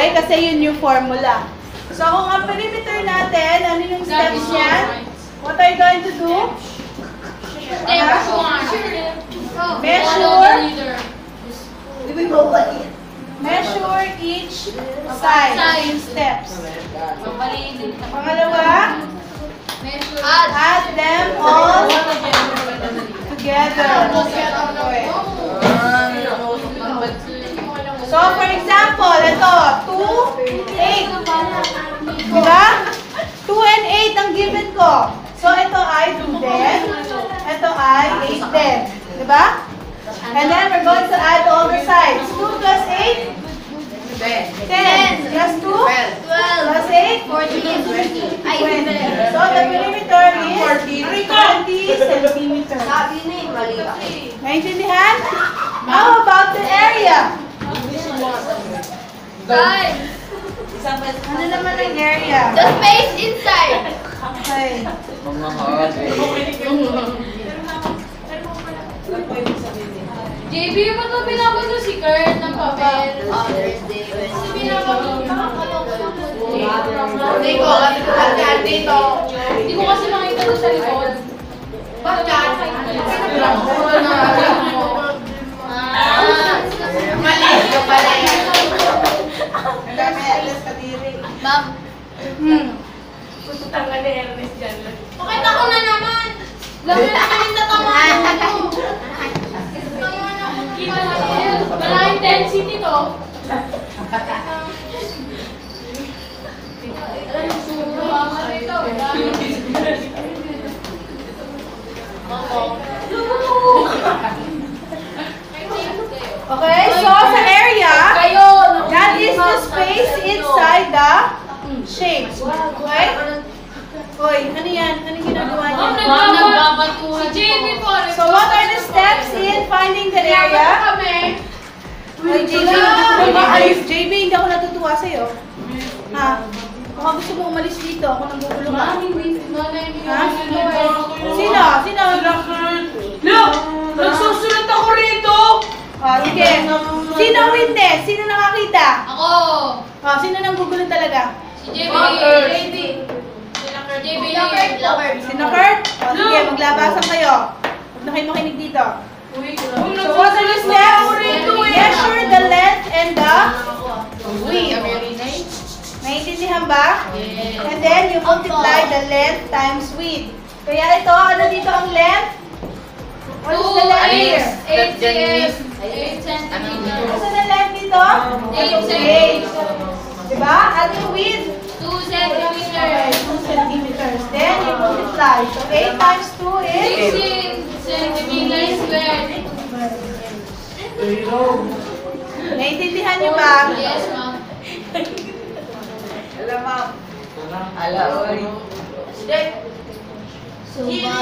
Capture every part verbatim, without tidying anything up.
Okay? Kasi yun yung formula. So, kung ang perimeter natin, ano yung steps niyan? What are you going to do? Measure. Measure each side. Side steps. Pangalawa, add them all together. So, for example, ito, two, eight. Diba? two and eight ang given ko. So, ito ay two din. Ito ay eight din. Diba? And then, we're going to add all the sides. two plus eight? ten. Plus two? twelve. Plus eight? fourteen. twenty. So, the perimeter is twenty centimeters. Naintindihan? How about the area? Five. Ano naman ang area? The space inside. Okay. J B, mo ito pinapasa si Kurt ng papel. Hindi ko, dito. Hindi ko kasi makita doon sa likod. Bakit? Mali ka pala yan. Ma'am. Hmm. Tangan ni Ernest dyan. Pakita ko na naman. Labi na kami natamaan ko. Kita na yan. Wala intensity to. Okay, so sa area, that is the space inside the shape. Okay? Hoy, ano yan? Ano ginagawa niya? Si J B po. So what are the steps in finding the area? Hoy, J B, ayos, J B, hindi ako natutuwa sa'yo. Ha? Baka gusto mo umalis dito, ako nang gugulo ka. Ha? Sino? Sino? Look! Nagsusulat ako rito! Ah, sige. Sino witness? Sino nakakita? Ako. Ah, sino nang gugulo talaga? Si J B. J B. J B. Sino Kurt? O, sige, maglabasan kayo. Huwag na kayo makinig dito. So, what are the steps? Measure the length and the width. Naiintindihan ba? And then, you multiply the length times width. Kaya ito, ano dito ang length? What is the length here? eight centimeters. eight centimeters. What's the length dito? eight eight. centimeters. Diba? At yung width? two centimeters. Okay, two centimeters. Then, you multiply. So, eight times two is? sixteen centimeters squared. Naiintindihan niyo ba? Yes, ma'am. Alam, ma'am. Alam, sorry. So,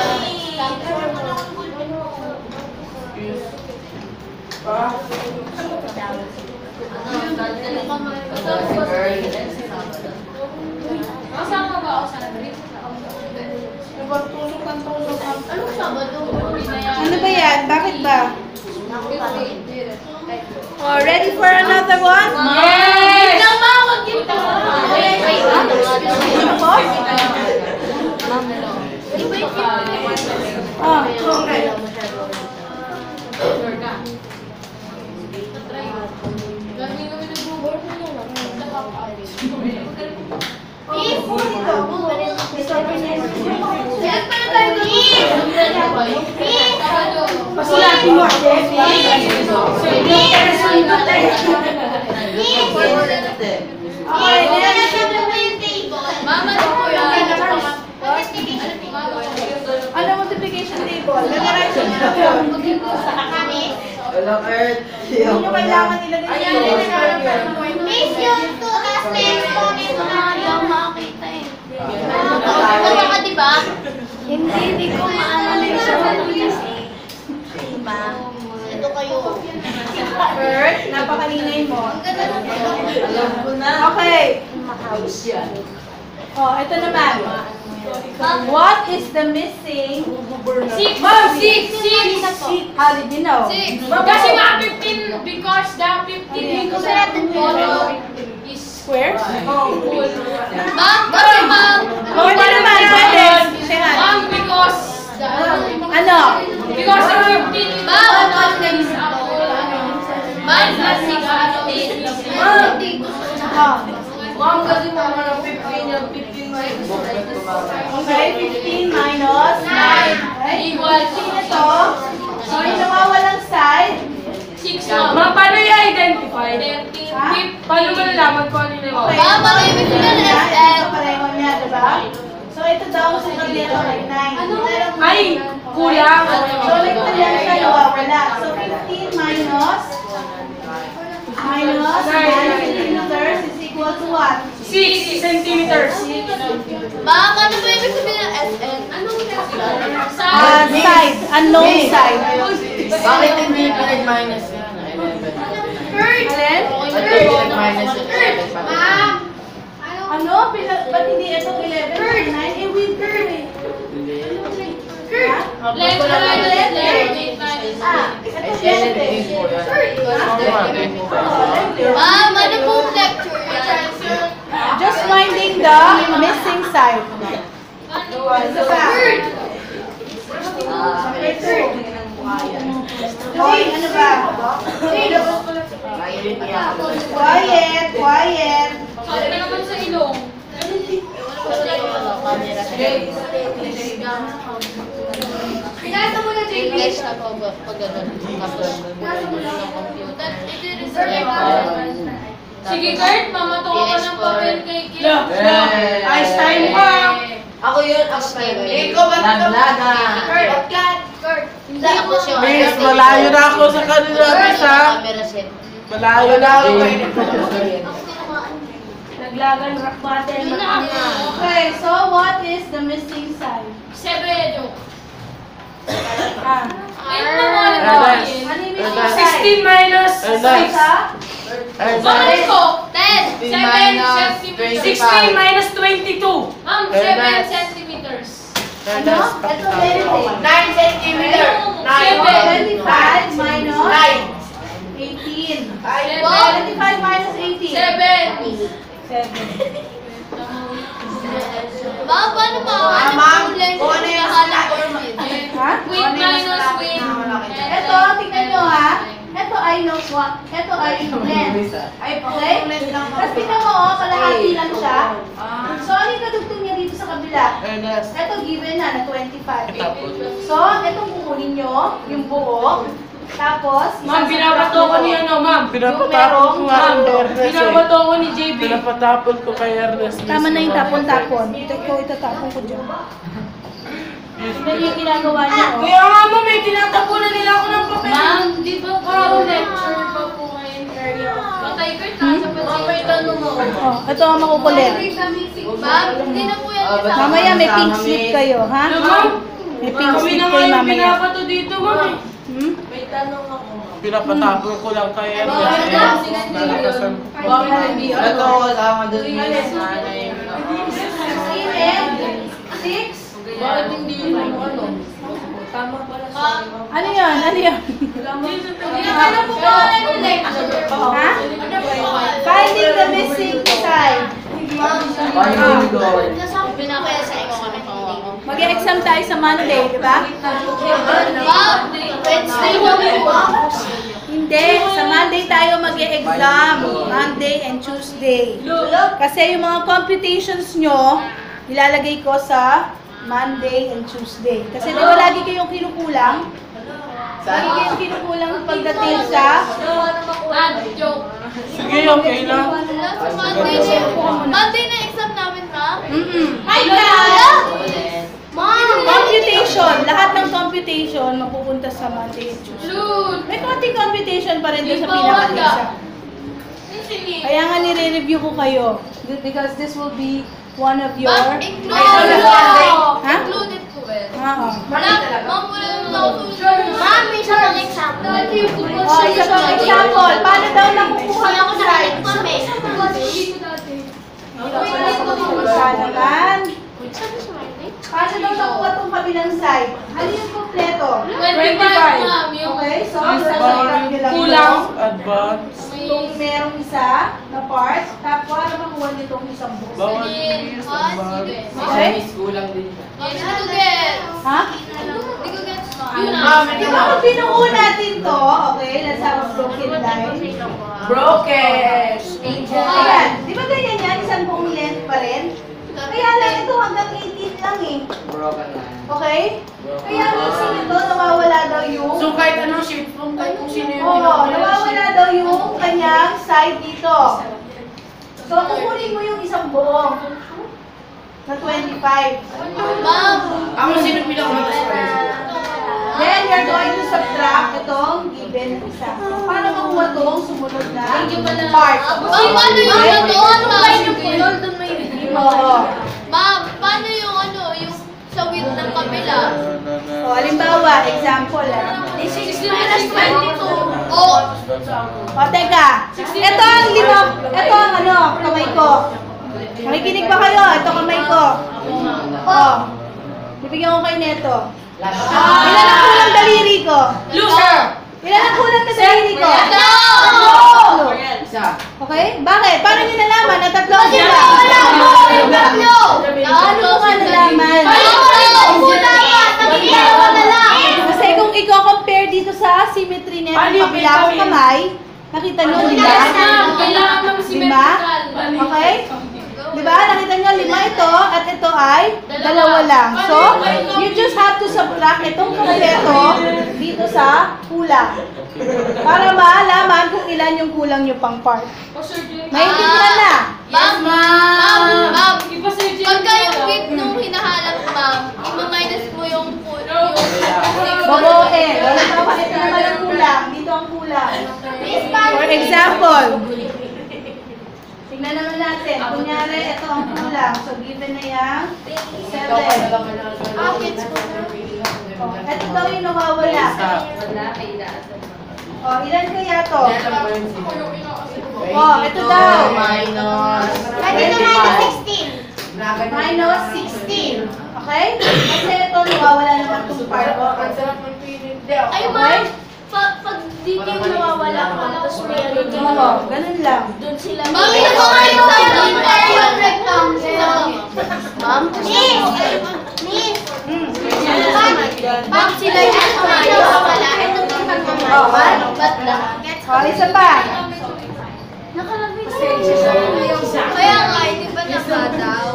kasama ba ako sa nag-read? Tusok ng tusok. Anong Sabado? Ano ba yan? Bakit ba? Oh, ready for another one? Yes! Wait lang ba? Huwag yung Wait, wait. Ano po? Oh, okay. Pasulatin mo ako. Ano multiplication table? Memorize nyo na po. Wala, Kurt. Hindi nyo kailangan nilagay nyo. Miss yung two last names ko. Ito na yung makakita eh. Ito ka diba? Hindi, hindi ko maano yung sa kasi. Diba? Ito kayo. Kurt, napakalinay mo. Alam ko na. Okay. House yan. Oh, ito naman. What is the missing? Six. Ma'am, six. Six. How did you know? Six. Kasi nga fifteen because the fifteen because natin photo is Square? Ma'am, kasi ma'am. Pwede naman, pwede. Siya nga. Ma'am, because. Ano? Because if fifteen, ma'am, is ma'am, plus six, fifteen. Oh. Ma'am, kasi mama na fifteen yung fifteen minus Okay, fifteen minus nine. Okay? Equal Sino to? So, yung nawawalang side, six, ma'am. Ma, paano i-identify? thirteen, Ha? fifteen. Paano mo nalaman kung ano yung okay. Ma'am, ano yung ibig sabihin ng S L? Ito pareho niya, diba? So, ito daw sa kabila ay nine. Ay, kulang. So, like na lang siya nawawala. So, fifteen minus minus nine centimeters is equal to what? six centimeters. Ma'am, ano ba ibig sabihin ng S L? Anong S L? Uh, side, unknown side. Bakit hindi pinag-minus yan? Alin? Ba't yung pinag-minus yun? Ma'am, Ano? Pila, ba't hindi itong eleven or nine? Eh, with curve eh. Ha? left, right, left, left, minus. Ah, ito Yan, left eh. din po yan. Oh, left eh. Ma'am, ano pong lecture yan? Just finding the missing side. Isa pa. Ito. Hoy, ano ba? Quiet, quiet. Sabi ka naman sa ilong. Pinasa mo na, J P. Flash na po ba? Pag gano'n. Tapos, ng computer. Sige, Kurt, mamato ka ng papel kay Kim. Einstein pa. Ako yun, ako pa yun. Ikaw ba ito? Naglaga. Kurt, Kurt. Hindi ako siya. Miss, malayo na ako sa kanila, Miss, ha? Camera set. Malayo na ako. Naglagan rock bottom. Okay, so what is the missing side? Seven. Ah. Ayun na mo, ano Ernest. ba? Ano yung missing sixteen side? minus Ernest. six. Isa? Bakit ko? ten. seven centimeters. sixteen minus twenty-two. Ma'am, seven Ernest. centimeters. Ano? Ito left eh. nine centimeter. Seven. twenty-five minus Nine. eighteen. Seven. twenty-five minus eighteen. Seven. Seven. Ma'am, paano ba? Ah, ma'am, kung ano yung Nahanap ko Ha? With minus with. Ito, tingnan nyo ha. Ito ay no, wa- ito ay length. Ay, Okay? Tapos tingnan mo, oh, kalahati lang siya. So, ano yung kadugtong niya dito sa kabila? Ernest. Ito given na, na twenty-five. So, itong kukunin nyo, yung buo. Tapos, Ma'am, isasabrak binabato ko mo. ni ano, ma'am. Pinapatapon ko nga Ma'am, kay Ernest, eh. binabato ko ni J B. Pinapatapon ko kay Ernest. Miss. Tama na yung tapon-tapon. Ito, ikaw itatapon ko dyan. Yan yung ginagawa niya, oh. Kaya nga, ma'am, may tinatapunan nila ako ng papel. Ma'am, di ba po lecture pa po ngayon area? Patay ko yung tasa pa Ma'am, may tanong ako. Oh, ito ang makukulit. Ma'am, hindi na po yan Ah, ba't- kasama. Mamaya may pink slip kayo, ha? Ano, ma'am? May pink Kami slip na nga kayo yung mamaya. binabato dito, ma'am. eh. Hmm? May tanong ako. Pinapatapon ko lang kay Ernest. eh. Nalakasan ko. Bakit hindi ako? Ito, kasama doon yung nanay. sixteen and six. Bakit hindi yung ano? Tama pala sa Ano yan? Ano yan? Ano po ba yung lecture? Ha? Finding the missing side. Pinakaya sa ikaw kami pangawa ko. Mag-exam tayo sa Monday, di ba? Ma'am, Wednesday na po. Hindi. Sa Monday tayo mag-exam. Monday and Tuesday. Kasi yung mga computations nyo, ilalagay ko sa Monday and Tuesday. Kasi di ba lagi kayong kinukulang? Lagi kayong kinukulang pagdating sa... Ah, joke. Sige, okay lang. Sa Monday na Monday na exam namin, ma'am. Mm-mm. Ay, kaya! Ma'am! Computation. Lahat ng computation mapupunta sa Monday and Tuesday. Dude! May konting computation pa rin doon sa Di ba pinaka-isa. Sige. Kaya nga nire-review ko kayo. Because this will be one of your... Ma'am, included po. Ha? Included po eh. Oo. Wala, ma'am, wala yung nautunan. Ma'am, may isa pang example. Oh, isa pang example. Paano daw nakukuha ng side? Isa naman. Paano daw nakuha itong kabilang side? Ano yung kompleto? twenty-five, ma'am. Yung Okay, so Miss, sasabrak nyo lang Kulang. ito. Advance. may itong merong isa na part, tapos para makuha niyo itong isang box. Bawal years ang bag. Okay? Kulang din siya. Yes, I do get. Ha? Hindi ko get. Yun Ah, na. Di ba kung binuo natin to, okay, let's have a broken line. Broken. Ayan, di ba ganyan yan? Isang buong length pa rin? Kaya lang ito hanggang eighteen lang eh. Broken na. Okay? Kaya minsan ito, nawawala daw yung... So kahit anong shape from kahit kung sino yung Oo, nawawala daw yung kanyang side dito. So, kukunin mo yung isang buong na twenty-five. Ma'am. Ako sino pinakamatas pa rin? Then, you're going to subtract itong given na isa. Para makuha itong sumunod na part. Ma'am, paano yung ano? Ano ba yung pulol? Doon may Oo. Ma'am, paano yung ano? Yung sa width ng kabila? O, halimbawa, example ah. sixteen minus twenty-two. Oh. O, teka. Ito ang lima, ito ang ano, kamay ko. Makikinig ba kayo? Ito kamay ko. O, bibigyan ko kayo neto. Ilan ang kulang daliri ko? Loser! Ilan ang kulang na daliri ko? Tatlo! Tatlo. Isa. Okay? Bakit? Paano nyo nalaman na tatlo ang Kasi sila? wala mo yung tatlo. Ano mo nga nalaman? Kasi kung i-compare dito sa symmetry nito Paano ng yung kabilang vitamin? kamay, nakita nyo, di ba? Kailangan ng Lima? Okay? Di ba? Nakita nyo, lima ito at ito ay dalawa lang. So, you just have to subtract itong kompleto dito sa kulang. Para malaman kung ilan yung kulang nyo pang part. Maintindihan na? Ma'am, ma'am, ma'am. Iba sa Pagka yung width nung hinahanap, ma'am, ima-minus mo yung full, yung Babae. Halimbawa, ito naman ang kulang. Dito ang kulang. For example, tingnan naman natin. Kunyari, ito ang kulang. So, given na yung seven. Oh, ito daw yung nawawala. Oh, ilan kaya to? Oh, ito daw. Minus. Minus sixteen. Okay? Kasi ito, nawawala naman itong part. Ay, ma'am. Pa pag dito yung nawawala ko, tapos may ano dito. Oo, ganun lang. Doon sila. Ma'am, yung mga yung yung rectangle. Ma'am? Miss! Miss! Hmm. Ma'am, sila yung nawawala. Ito yung Oh, man. Ba't lang? Oh, isa pa. Nakalagay na. Kaya nga, hindi ba nakadaw?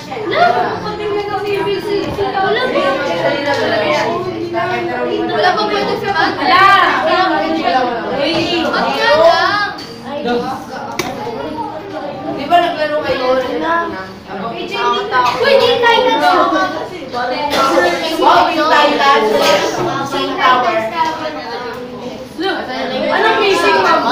Wala pa pwede sa bag. Wala! Ba't nga lang? Di ba naglaro kayo? Pwede tayo na daw. Wow, yung Thailand. Sing tower. Look! Anong basic, ma'am?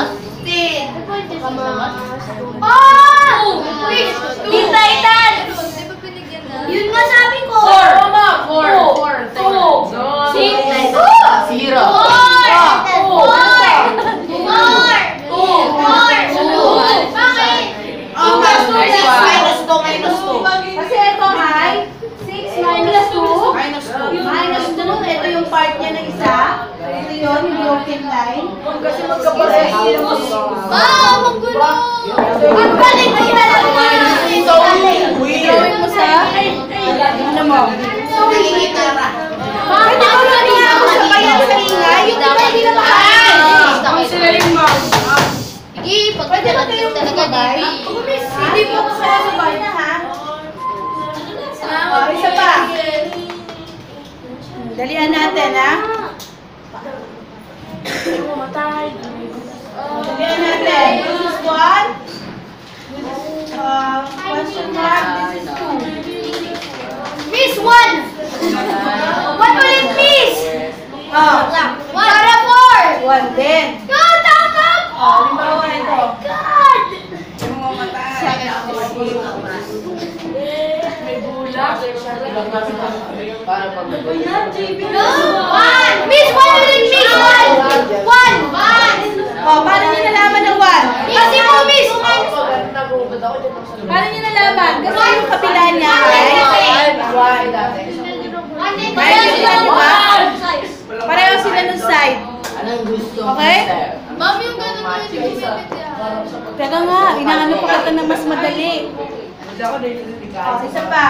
Oh! Wait! Teen Titans! Di ba binigyan na? Yun nga sabi ko! Four! Mama! Four! Four! Two! Six! Zero. Four! Four! Four! Four! Four! Bakit? Oh, Minus two, minus two. kasi ito ay six minus two. Minus two. Minus two. Ito yung part niya ng isa. Ito yun, yung broken line. Kasi Ma'am, ang gulo! Ang galing ko na lang na! Gawin mo sa... Ano mo? Ma'am, Pwede ko lang niya ako sa bayan sa ingay. Yung iba hindi na makakain. Ang sila yung ma'am. Sige, pag Pwede ba talaga kayong talaga, kumabay? Debbie. Hindi po ko kaya sa bayan na ha. Oh, isa pa. Dalian natin ha. Dalian natin. This is one. Uh, question mark. This is two. Miss, one! One ulit, Miss! Oh, Para four! one din. Go, tama! Oh, halimbawa ito. God! Para pag Go! One! Miss, one ulit, Miss! One! One! One! Oh, paano niyo nalaman ng one? Kasi mo, Miss! Paano niyo nalaman? Kasi yung kabila niya ay One dati. Pareho sila, di ba? Pareho sila ng side. Anong gusto mo, Okay? sir? Ma'am, yung ganun mo yung ka nga. Inaano pa kita ng mas madali. Oh, isa pa.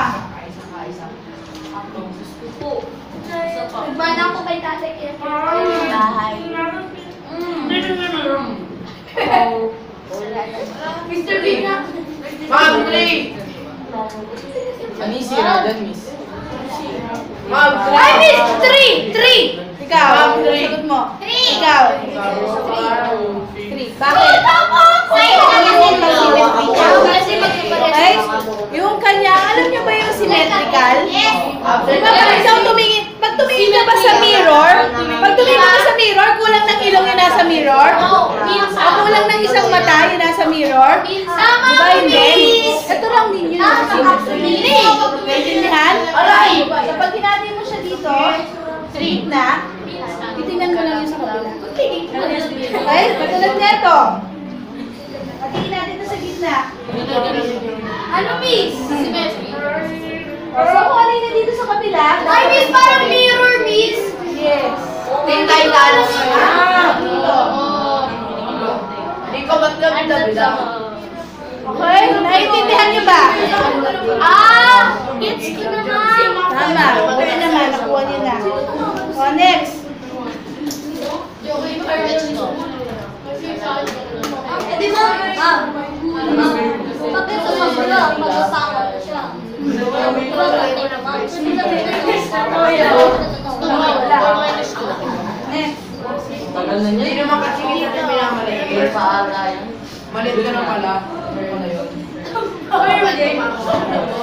Nagmana ako kay tatay kaya Bahay. Mister Bean na. Ma'am, three! Ano yung sira dyan, miss? Ma'am, Ay, miss! Three! Three! Ikaw, Ma'am, three. sagot mo. Three! Ikaw. three. Three. Bakit? Tama ako! Kasi Okay? Yung kanya, alam niyo ba yung symmetrical? Yes! Di ba pag ikaw tumingin, pag tumingin ka ba sa mirror, pag tumingin ka sa mirror, kulang ng ilong yung nasa mirror? O kulang ng isang mata yung nasa mirror? Tama Di ba ako, hindi? miss! Ito lang din yun. Tama ako, miss! Naintindihan? Aray! Kapag hinati mo siya dito, sa gitna, titingnan mo lang yung sa kabila. Okay? Katulad nito. Patingin natin ito sa gitna. Ano, miss? So, kung ano yung nandito sa kabila, Ay, miss, parang mirror, miss! yes. Tintay talo. Ah, dito. Hindi ko ba't gabi-gabi lang? Okay? Naiintindihan niyo ba? Ah! Gets ko naman! Tama. Buti naman, nakuha niyo na. O, next. Eh, di ba? Ma'am. Bakit sa magula? Magkasama na siya. Next. Tagal na niya. Hindi naman kasi hindi natin minamaliit. Paaga yan. Maliit ka na pala. Ano pala yun?